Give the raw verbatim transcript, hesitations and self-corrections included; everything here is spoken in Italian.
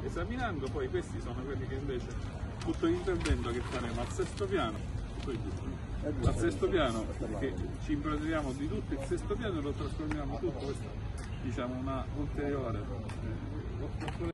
Esaminando poi questi sono quelli che invece tutto l'intervento che faremo al sesto piano, al sesto piano che ci improvvisiamo di tutto il sesto piano e lo trasformiamo tutto, questa diciamo una ulteriore eh,